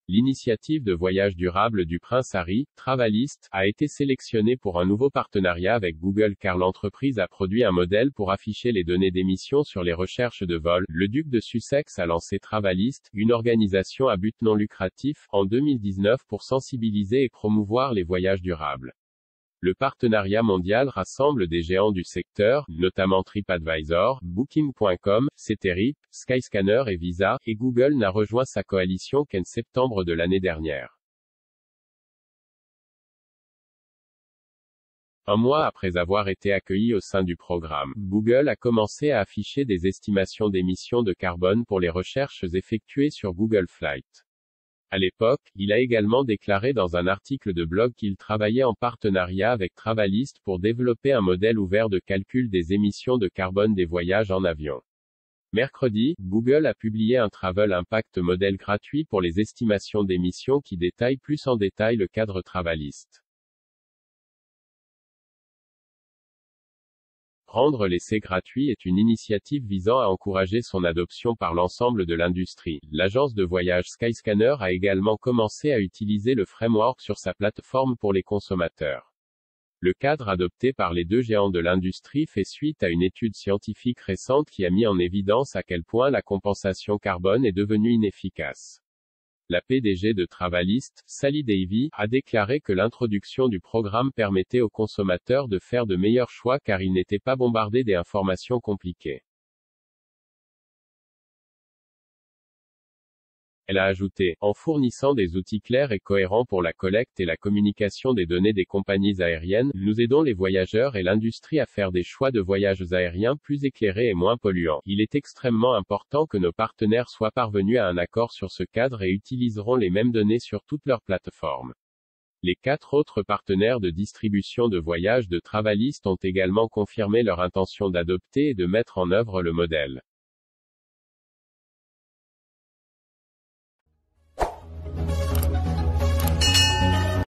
L'initiative de voyage durable du prince Harry, Travalist, a été sélectionnée pour un nouveau partenariat avec Google car l'entreprise a produit un modèle pour afficher les données d'émissions sur les recherches de vol. Le duc de Sussex a lancé Travalist, une organisation à but non lucratif, en 2019 pour sensibiliser et promouvoir les voyages durables. Le partenariat mondial rassemble des géants du secteur, notamment TripAdvisor, Booking.com, Ceterip, Skyscanner et Visa, et Google n'a rejoint sa coalition qu'en septembre de l'année dernière. Un mois après avoir été accueilli au sein du programme, Google a commencé à afficher des estimations d'émissions de carbone pour les recherches effectuées sur Google Flights. À l'époque, il a également déclaré dans un article de blog qu'il travaillait en partenariat avec Travalist pour développer un modèle ouvert de calcul des émissions de carbone des voyages en avion. Mercredi, Google a publié un Travel Impact modèle gratuit pour les estimations d'émissions qui détaille plus en détail le cadre Travalist. Rendre l'essai gratuit est une initiative visant à encourager son adoption par l'ensemble de l'industrie. L'agence de voyage Skyscanner a également commencé à utiliser le framework sur sa plateforme pour les consommateurs. Le cadre adopté par les deux géants de l'industrie fait suite à une étude scientifique récente qui a mis en évidence à quel point la compensation carbone est devenue inefficace. La PDG de Travalist, Sally Davy, a déclaré que l'introduction du programme permettait aux consommateurs de faire de meilleurs choix car ils n'étaient pas bombardés d'informations compliquées. Elle a ajouté, en fournissant des outils clairs et cohérents pour la collecte et la communication des données des compagnies aériennes, nous aidons les voyageurs et l'industrie à faire des choix de voyages aériens plus éclairés et moins polluants. Il est extrêmement important que nos partenaires soient parvenus à un accord sur ce cadre et utiliseront les mêmes données sur toutes leurs plateformes. Les 4 autres partenaires de distribution de voyages de Travalist ont également confirmé leur intention d'adopter et de mettre en œuvre le modèle.